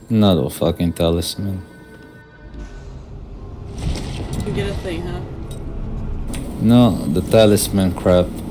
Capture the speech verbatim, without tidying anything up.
Not a fucking talisman. You get a thing, huh? No, the talisman crap.